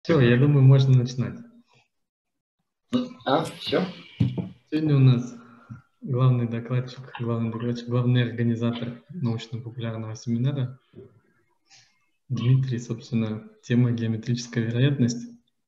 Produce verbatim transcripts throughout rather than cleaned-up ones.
Все, я думаю, можно начинать. А, все? Сегодня у нас главный докладчик, главный докладчик, главный организатор научно-популярного семинара Дмитрий, собственно, тема геометрическая вероятность.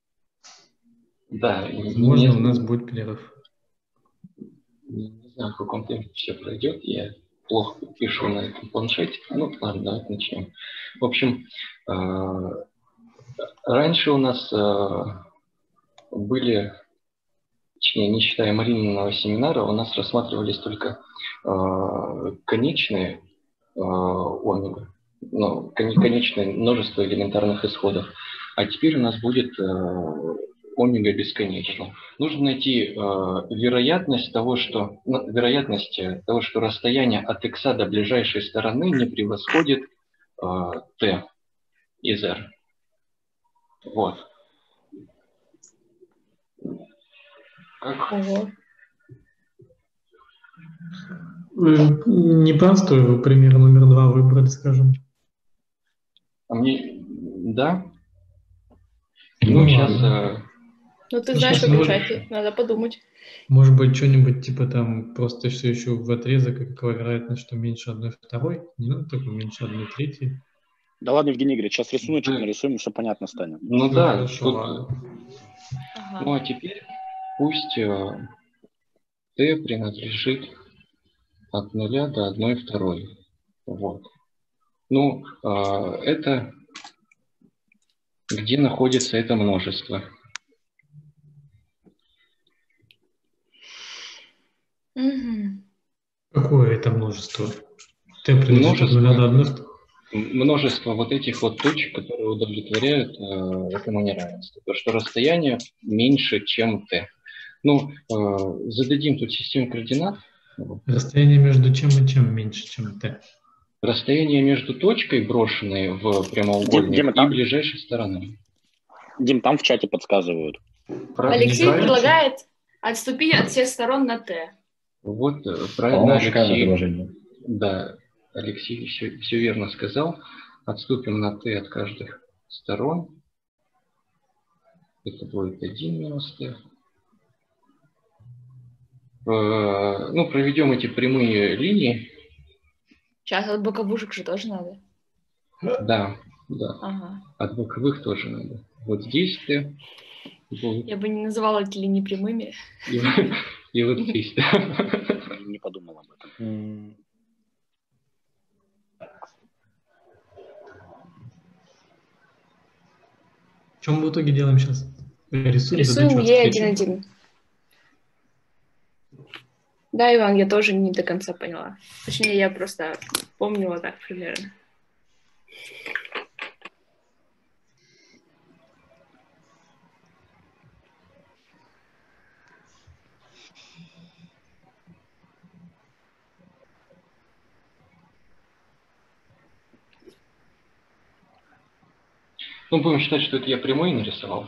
Да. Возможно, не, у нас будет перерыв. Не, не знаю, в каком темпе все пройдет. Я плохо пишу на этом планшете. Ну, ладно, давайте начнем. В общем, э, раньше у нас э, были, точнее, не считая Марининого семинара, у нас рассматривались только э, конечные э, омега, ну, кон- конечное множество элементарных исходов. А теперь у нас будет э, омега бесконечно. Нужно найти э, вероятность того, что ну, вероятность того, что расстояние от x до ближайшей стороны не превосходит э, t из r. Вот. Как? Ого. Непростой пример номер два выбрать, скажем. А мне, да? Ну, Ну, сейчас. ладно. Э, Ну, ты Ну, знаешь, сейчас как может- решать, надо подумать. Может быть, что-нибудь типа там просто все еще в отрезок, и какова вероятность, что меньше одной второй? Не надо только меньше одной третьей. Да ладно, Евгений Игоревич, сейчас рисуночек Да. нарисуем, все понятно станет. ну Ну, да, хорошо, тут. ладно. Ага. Ну а теперь пусть э, t принадлежит от нуля до одной второй. Вот. Ну, э, это где находится это множество. Мгм. Какое это множество? Т принадлежит от нуля до одной второй. Множество вот этих вот точек, которые удовлетворяют э, этому неравенству. То, что расстояние меньше, чем t. Ну, э, зададим тут систему координат. Расстояние между чем и чем меньше, чем t. Расстояние между точкой, брошенной в прямоугольник, Дима, и там- ближайшей стороной. Дим, там в чате подсказывают. Правильно, Алексей правильно? предлагает отступить от всех сторон на Т. Вот, э, правильно, По-моему, шикарное Алексей. предложение. Да, Алексей все, все верно сказал. Отступим на t от каждых сторон. Это будет один минус t. Э, Ну, проведем эти прямые линии. Сейчас от боковушек же тоже надо. Да, да. Ага. От боковых тоже надо. Вот здесь t будет. Я бы не называла эти линии прямыми. И, и вот здесь. Не подумал об этом. В чем мы в итоге делаем сейчас? Рисуем, Рисуем задачу Е отстричь. один один. Да, Иван, я тоже не до конца поняла. Точнее, я просто помнила так примерно. Ну, будем считать, что это я прямой нарисовал.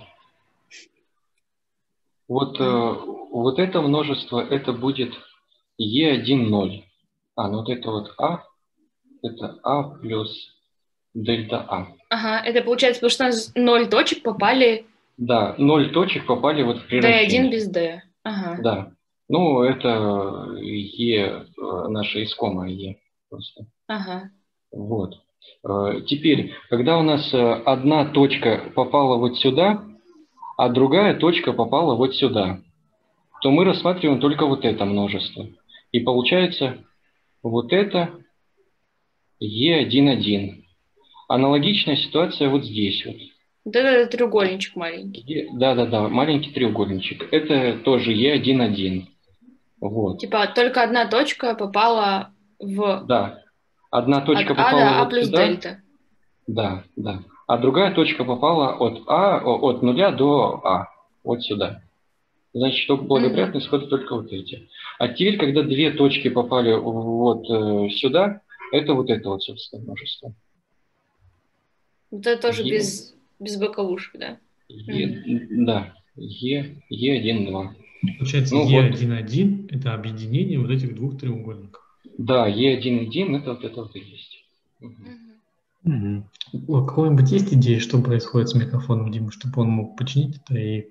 Вот, э, вот это множество, это будет Е один ноль. А, ну вот это вот А, это А плюс дельта А. Ага, это получается, потому что у нас ноль точек попали Да, ноль точек попали вот в Д один превращение. без D. Ага. Да. Ну, это Е, э, наша искомая Е просто. Ага. Вот. Э, Теперь, когда у нас э, одна точка попала вот сюда, а другая точка попала вот сюда, то мы рассматриваем только вот это множество. И получается вот это Е один один. Аналогичная ситуация вот здесь вот. Вот это треугольничек маленький. Да-да-да, маленький треугольничек. Это тоже Е один один. Вот. Типа только одна точка попала в... Да. Одна точка от А попала до А вот плюс сюда. дельта. Да, да. А другая точка попала от А, от нуля до А. Вот сюда. Значит, только благоприятные исходы только вот эти. А теперь, когда две точки попали вот э, сюда, это вот это вот, собственно, множество. Вот это тоже Е. без, без боковушек, да? Е, да. Е, Е один два. Получается, Ну, Е вот. один один это объединение вот этих двух треугольников. Да, Е один один это вот это вот и есть. Угу. Мгм. У кого-нибудь есть идеи, что происходит с микрофоном Димы, чтобы он мог починить это? И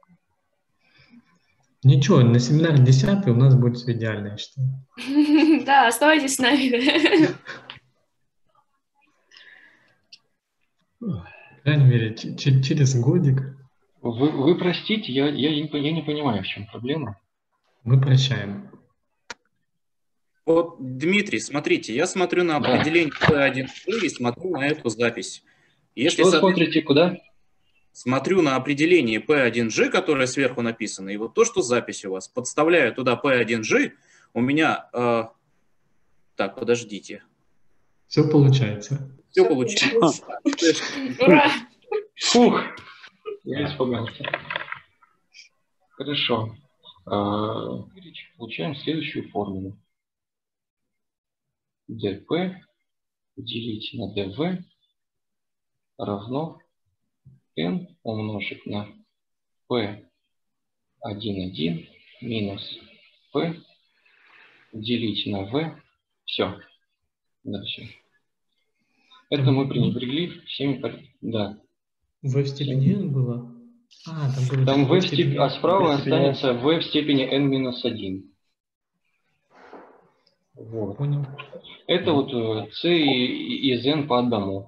ничего, на семинаре десятый у нас будет все идеально, я считаю. Да, оставайтесь с нами. По крайней мере, ч- ч- через годик Вы, вы простите, я, я, не, по- я не понимаю, в чем проблема. мы прощаем. Вот, Дмитрий, смотрите, я смотрю на Да. определение пэ один и смотрю на эту запись. Если, Что вы соответственно, смотрите, куда? смотрю на определение пэ один джи, которое сверху написано, и вот то, что запись у вас, подставляю туда пэ один джи, у меня... э, Так, подождите. Все получается. Все получилось. То есть, Ура! Фух, я испугался. Хорошо. А, Получаем следующую формулу. dp делить на dv равно n умножить на p один один минус p делить на v. Все. Дальше. Это мы пренебрегли всеми... пор- Да. В в степени n было? А, там было Там типа v в степени... А справа останется v в степени n минус один. Вот. Понял. Это вот э, c и- из n по одному.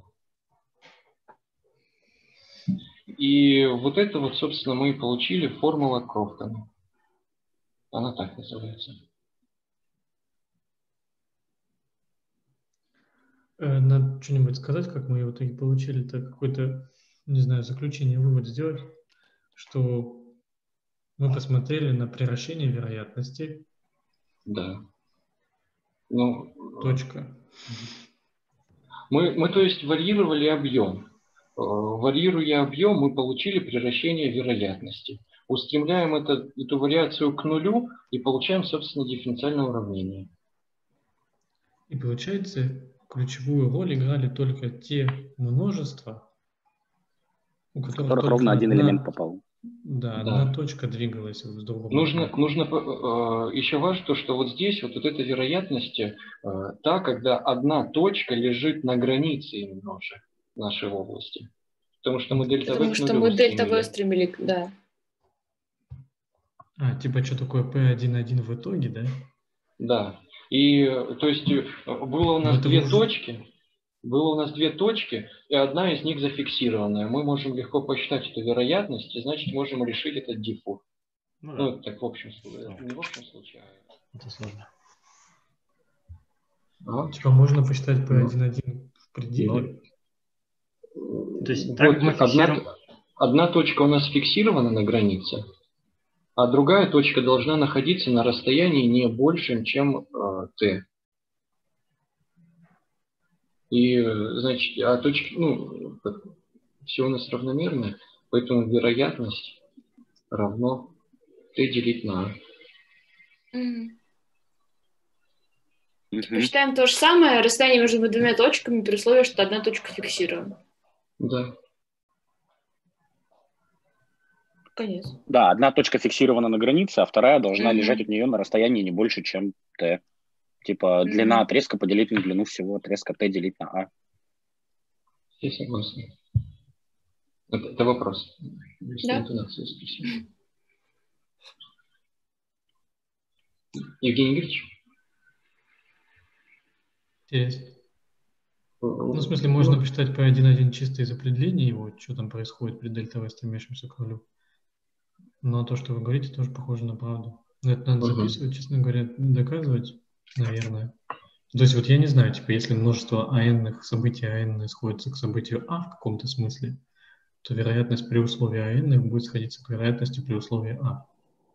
И вот это вот, собственно, мы и получили формула Крофтона. Она так называется. Э, Надо что-нибудь сказать, как мы ее в итоге получили. Это какое-то, не знаю, заключение, вывод сделать, что мы посмотрели на превращение вероятности. Да. Ну, Точка. мы, мы, то есть, варьировали объем. Э, Варьируя объем, мы получили превращение вероятности. Устремляем это, эту вариацию к нулю и получаем, собственно, дифференциальное уравнение. И получается, ключевую роль играли только те множества, у В которых которых только ровно один элемент одна, попал. да, Да. одна точка двигалась в другом Нужно, направлении. нужно э, еще важно то, что вот здесь вот, вот эта вероятность э, та, когда одна точка лежит на границе именно же нашей области. Потому что мы дельта Потому V к что нулю мы дельта устремили. V стремили, да. А, типа, что такое пэ один один в итоге, да? Да. И э, то есть э, было у Но нас это две вы уже- точки, было у нас две точки, и одна из них зафиксированная. Мы можем легко посчитать эту вероятность, и значит можем решить этот диффур. Ну Ну, да, это так в общем случае. Не в общем случае, а... это сложно. Ага. Типа, можно посчитать пэ один один в пределе. То есть Вот так мы одна, фиксируем... одна точка у нас фиксирована на границе, а другая точка должна находиться на расстоянии не большем, чем э, t. И, э, значит, а точки, ну, все у нас равномерно, поэтому вероятность равно t делить на a. Мгм. Мгм. Посчитаем то же самое, расстояние между двумя точками при условии, что одна точка фиксирована. Да. Конец. Да, одна точка фиксирована на границе, а вторая должна Мгм. лежать от нее на расстоянии не больше, чем t. Типа Мгм. длина отрезка поделить на длину всего отрезка t делить на a. Все согласны. Это, это вопрос. Если Да. интонацию спросить. Евгений Игоревич? Интересно. Ну, в смысле, можно посчитать пэ один один чисто из определения его, что там происходит при дельта V, стремящемся к нулю. Но то, что вы говорите, тоже похоже на правду. Но это надо Мгм. записывать, честно говоря, доказывать, наверное. То есть вот я не знаю, типа, если множество АН событий АН сходится к событию А в каком-то смысле, то вероятность при условии АН будет сходиться к вероятности при условии А.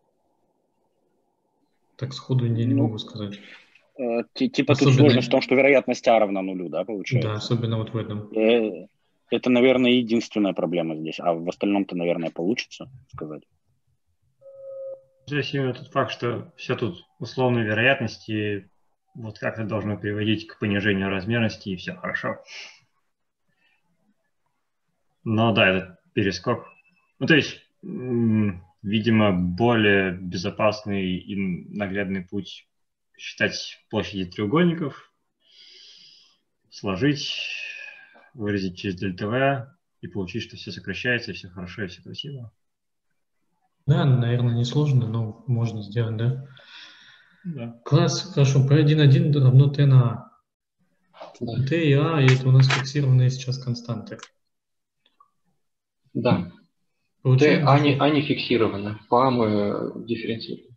Так сходу я не Ну, могу сказать. Э, ти- Типа тут Особенно- сложность в том, что вероятность А равна нулю, да, получается? Да, особенно вот в этом. Э, Это, наверное, единственная проблема здесь. А в остальном-то, наверное, получится сказать. Здесь именно тот факт, что все тут условные вероятности вот как-то должно приводить к понижению размерности, и все хорошо. Но да, этот перескок. Ну, то есть, м, видимо, более безопасный и наглядный путь считать площади треугольников, сложить выразить через дельта V и получить, что все сокращается, и все хорошо, и все красиво. Да, наверное, несложно, но можно сделать, да? Да. Класс, хорошо, пэ один один равно t на а. Да. T и a, и это у нас фиксированные сейчас константы. Да. Т, Получаем, они, что- они фиксированы. По А мы дифференцируем.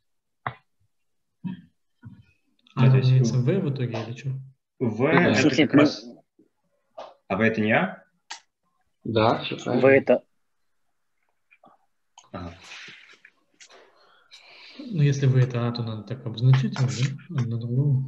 а Да, то есть равняется v в итоге или что? V Ну да. это Слушай, как мы- раз... А V это не А? Да, все В правильно. это... Ага. Ну, если v это a, то надо так обозначить его, да? Одно другому.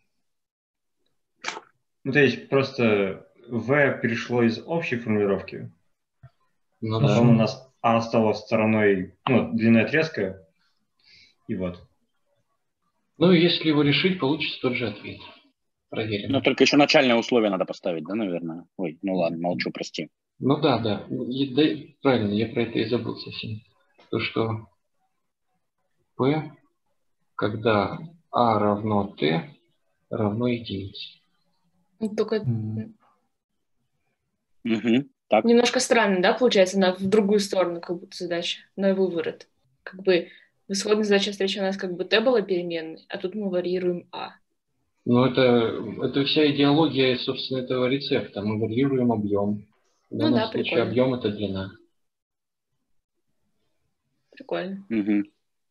Ну, то есть просто V перешло из общей формулировки, Ну Хорошо. потом да. у нас А стало стороной, ну, длиной отрезка, и вот. Ну, и если его решить, получится тот же ответ. Проверим. Ну, только еще начальное условие надо поставить, да, наверное? Ой, ну ладно, молчу, прости. Ну да, да. И- да, правильно, я про это и забыл совсем. То, что P, когда А равно Т, равно единице. Ну, только М. Угу. Так. немножко странно, да, получается, она в другую сторону как будто задача, на выворот. Как бы в исходной задаче встречи у нас как бы t была переменной, а тут мы варьируем а. Но это, это вся идеология, собственно, этого рецепта. Мы варьируем объем. В Ну данном да, случае прикольно. объем это длина. Прикольно. Угу.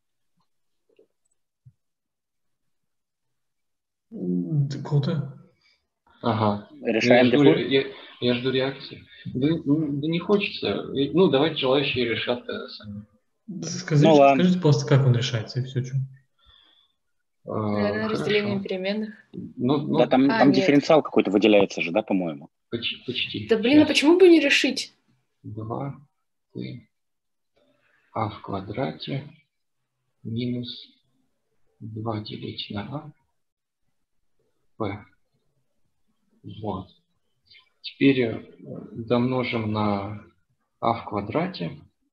М, Круто. Ага. Решаем я, жду, дефолт? ре- я, я жду реакции. Да, ну, да не хочется. Ну, давайте желающие решат э, сами. Скажите, Ну ладно. скажите просто, как он решается, и все. Что. Э, Наверное, хорошо. разделение переменных. Ну, ну, Да, там, А, там нет. дифференциал какой-то выделяется же, да, по-моему? почти. почти. Да блин, а Сейчас. почему бы не решить? два Т А в квадрате минус два делить на А П. Вот. Теперь э, домножим на А в квадрате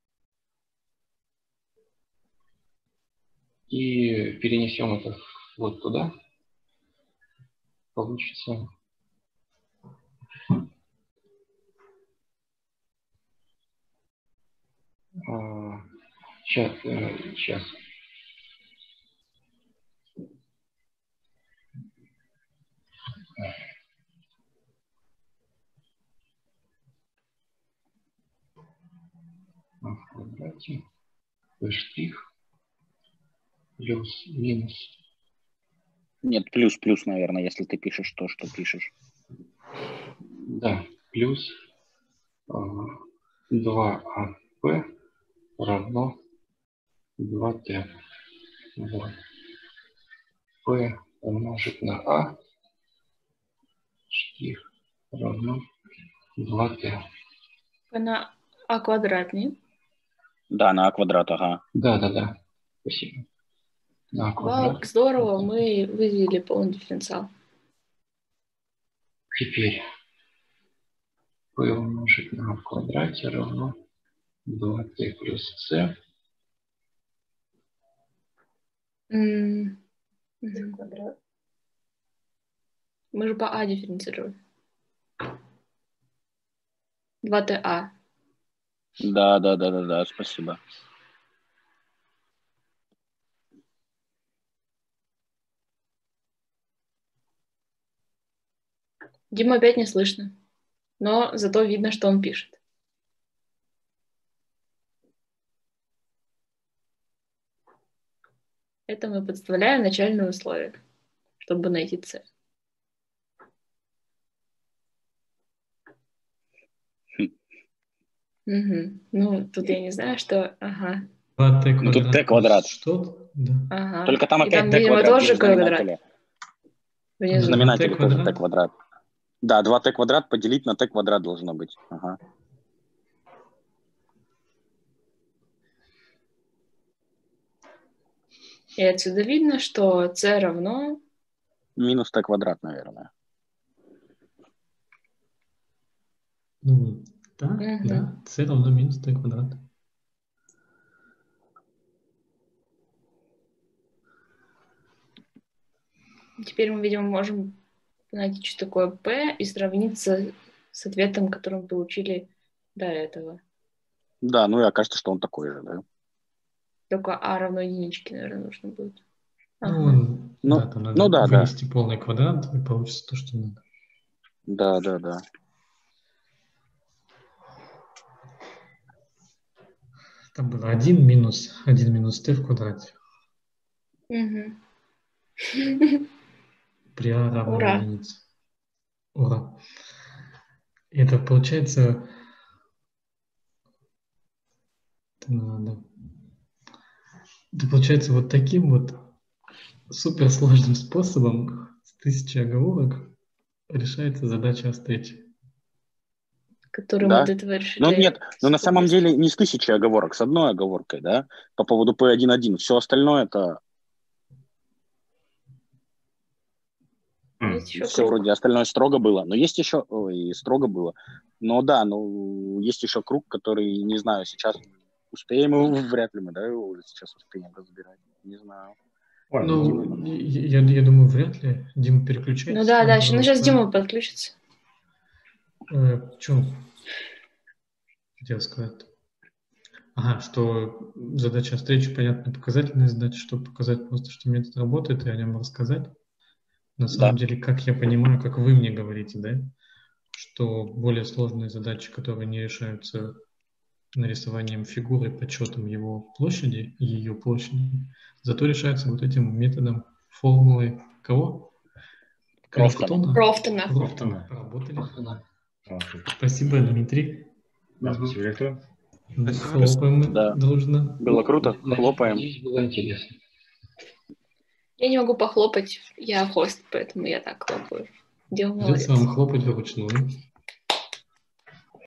и перенесем это вот туда. Получится а, сейчас, э, сейчас. А в квадрате P штрих плюс минус. Нет, плюс-плюс, наверное, если ты пишешь то, что пишешь. Да, плюс а, два А П равно два Т. Вот. P умножить на А штрих равно два Т. На а квадрат, нет? Да, на а квадрат, ага. Да, да, да. Спасибо. На Вау, квадрат. здорово, мы выделили полный дифференциал. Теперь P умножить на А в квадрате равно два Т плюс С. М, мгм. Мы же по а дифференцировали. два тэ а. Да, да, да, да, да, спасибо. Дима опять не слышно. Но зато видно, что он пишет. Это мы подставляем начальные условия, чтобы найти c. Хм. Угу. Ну, тут я не знаю, что... Ага. два Т Ну, тут квадрат. t квадрат. плюс Что-то? Да. Ага. Только там И опять там, t видимо, квадрат тоже в квадрат. знаменателе. В Внизу. знаменателе T тоже квадрат? t квадрат. Да, два t квадрат поделить на t квадрат должно быть. Ага. И отсюда видно, что c равно... Минус t квадрат, наверное. Ну, да, Мгм. да. С равно минус Т квадрат. Теперь мы, видимо, можем найти, что такое p и сравниться с ответом, который мы получили до этого. Да, ну и окажется, что он такой же, да. Только а равно единичке, наверное, нужно будет. Ну, Ага. он, Ну, да, там надо ну да, да. вынести полный квадрат, и получится то, что надо. Да, да, да. Там было один минус, один минус t в квадрате. Мгм. При а равно Ура. единице. Ура. И это получается... Это надо. Это получается вот таким вот суперсложным способом с тысячей оговорок решается задача о встрече. Который Да. мы до этого решили. Ну нет, но на супер самом быстро. деле не с тысячей оговорок, с одной оговоркой, да, по поводу пэ один точка один. Все остальное это Есть еще все круг. вроде остальное строго было, но есть еще, ой, строго было. Но да, ну есть еще круг, который, не знаю, сейчас успеем его, вряд ли мы, да, его уже сейчас успеем разбирать, не знаю. Ой, Ну, ну, я, я думаю, вряд ли. Дима, переключайтесь. Ну да, там, да, щ- ну сейчас пожалуйста. Дима подключится. Э, в чем хотел сказать? Ага, что задача встречи, понятно, показательная задача, чтобы показать просто, что метод работает, и о нем рассказать. На самом Да. деле, как я понимаю, как вы мне говорите, да, что более сложные задачи, которые не решаются нарисованием фигуры, подсчетом его площади и ее площади, зато решаются вот этим методом формулы кого? Крофтона. Крофтона. Крофтона. Работали. Крофтона. Спасибо, Дмитрий. Да, Мгм. спасибо, Виктор. Хлопаем Да. дружно. Было круто, Надеюсь, хлопаем. надеюсь, было интересно. Я не могу похлопать, я хост, поэтому я так хлопаю. Дима молодец. Придется вам хлопать вручную.